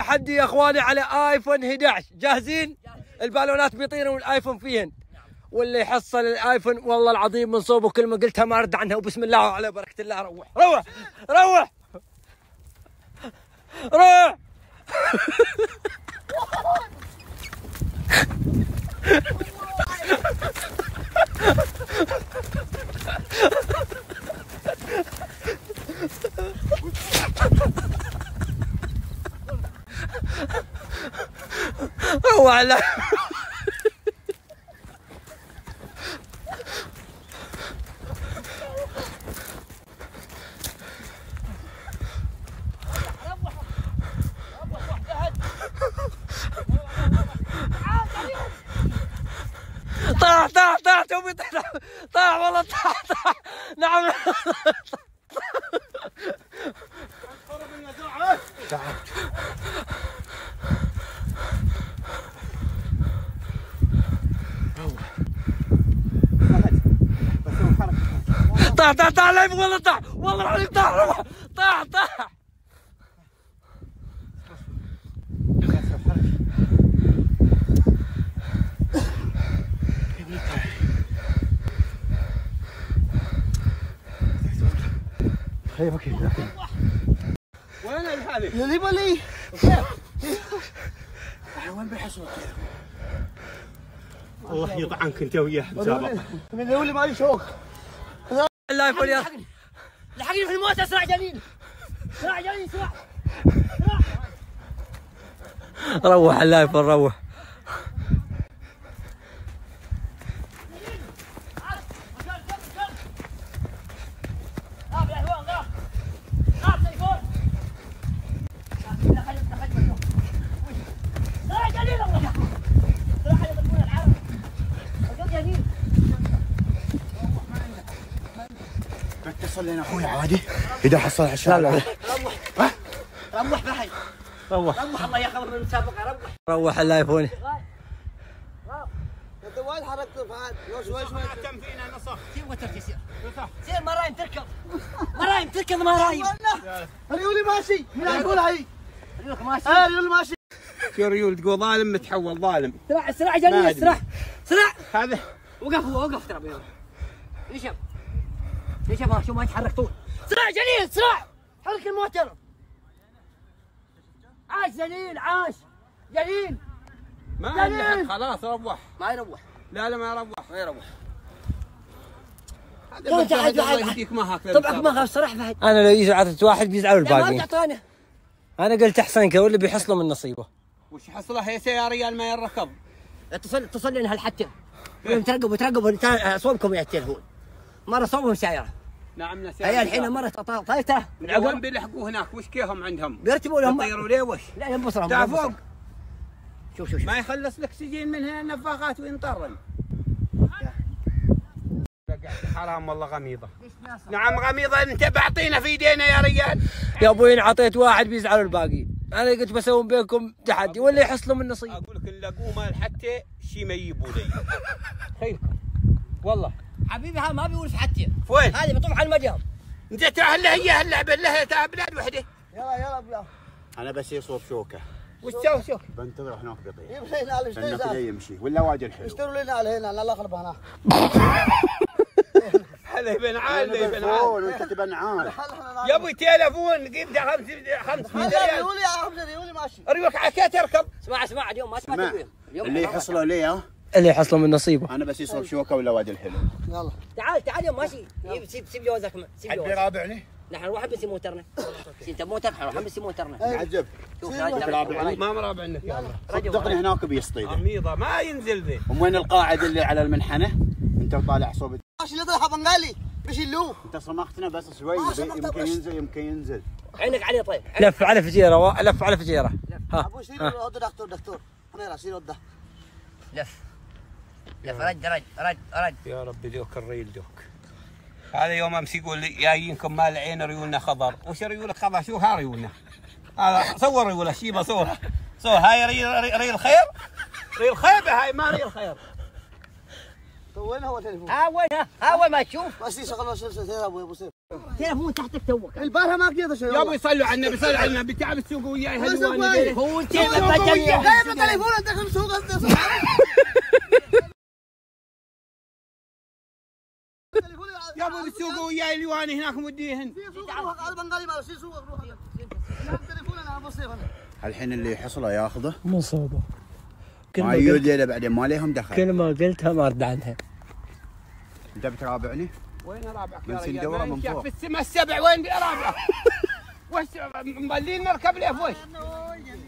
تحدي يا اخواني على ايفون 11 جاهزين؟ البالونات بيطيرون والايفون فيهن، واللي يحصل الايفون والله العظيم من صوب وكلمه قلتها ما ارد عنها، وبسم الله وعلى بركه الله. روح روح روح روح روح على طاح توبي طاح والله طاح نعم. طاح لا والله طاح والله العظيم طاح وين الحالي؟ اللي بالي وين بيحصلك؟ الله يطعنك انت وياه مسابقة. من اللي ما يشوك الايفون يا لحقني في الموت. اسرع جليل اسرع جليل اسرع. روح الايفون روح. اتصل لنا اخوي عادي اذا حصل عشان روح بحي روح الله ياخذ من المسابقه. روح الايفون. انت وين حركت فهد؟ شوي كم فينا نصف سير وتركي سير مرايم تركض مرايم. ريولي ماشي من يقول هي ريولك ماشي. ريولي ماشي. شو ريول تقول ظالم متحول ظالم. اسرع جليل اسرع هذا وقف ترى بيض. ليش ما شو ما يتحرك طول. اسرع جليل اسرع حرك الموتر. عاش جليل ما عندك خلاص روح. ما يروح. لا ما يروح. طيب هذا الله يهديك ما هكذا. طبعك ما خاف صراحه فهد. انا لو يجي عطت واحد بيزعلوا لا ما الباقيين. تعطانه. انا قلت احسن واللي بيحصلوا من نصيبه. وش حصله هي يا ريال ما يركض. اتصل لنا هالحتى. ترقبوا صوبكم يا التلفون. مره صوبهم سياره. نعم هي الحين مره طايته من عقب بيلحقوا هناك. وش كيهم عندهم؟ بيرتبوا لهم يطيروا ليه وش؟ لا ينبصرهم تعال فوق. شوف ما يخلص الاكسجين من هنا النفاخات وينطرن. حرام والله غميضه. نعم غميضه. انت بعطينا في ايدينا يا رجال. يا ابوي ان عطيت واحد بيزعلوا الباقيين. انا قلت بسوي بينكم تحدي واللي يحصلوا من نصيب. اقول لك ان لقوه مال حتى شي ما يجيبوا لي. خيركم والله حبيبي ها ما بيقول في حتى. وين؟ هذه بطوف على المجر. انت هلا هي اللعبه لها بلاد وحده. يلا ابيض. انا بس يصوب شوكه. وش تسوي شوكه؟ بنتظر هناك بيطير. اشتري كذا يمشي ولا واجد الحلو. اشتروا لنا هنا الله يخربها هناك. هلا يبن عال يبن عال. انت تبن عال. يا ابوي تليفون قيمته 500 ريال. ريولي ماشي. اريوك عكا تركب. اسمع اليوم ما سمعت فيهم. اللي يحصلوا لي ها. اللي يحصلوا من نصيبه. انا بس يصوب شوكه ولا واجد الحلو. يلا تعال يوم ماشي. سيب جوازك سيب جوازك. حد رابعني. نحن نروح بنسي موترنا. انت موتر نروح بنسي موترنا. عجب. شوف رابعني. ما مرابعنك يا الله. صدقني هناك بيصطيده. عميضه ما ينزل ذي. وين القاعد اللي على المنحنى؟ انت طالع صوب. ماشي اللي طيحه بنغالي بشيلوه. انت صمختنا بس شوي يمكن ينزل. عينك عليه طيب. لف على فجيره لف على فجيره. ها ابو شيل دكتور انا راسي رده. لف رد. يا ربي دوك الريل دوك. هذا يوم امس يقول لي جايينكم مال العين ريولنا خضر. وش ريولك خضر؟ شو ها ريولنا؟ هذا صور ريوله شيبه صور هاي ريل خير؟ ريل خيبه هاي ما ريل خير. وين هو تليفون؟ ها وين ما تشوف بس يشغل ابو سيف تليفون تحتك توك البارحه ما قدرت اشيل يا ابوي صلوا على النبي صلوا على النبي تعال السوق وياي هلواني هو انت جايب تليفون انت في السوق يا ابوي السوق وياي الواني هناك موديهن البنغالي ما في سوق روح تليفون انا ابو سيف الحين اللي يحصله ياخذه مصوبه ما يود ليله بعدين ما لهم دخل. كل ما قلتها ما ارد عنها. انت بترابعني؟ وين رابعك من يا سن رجال؟ دورة ما من ينشاف فوق. في السماء السبع وين رابعك؟ وش مبلين نركب له فوش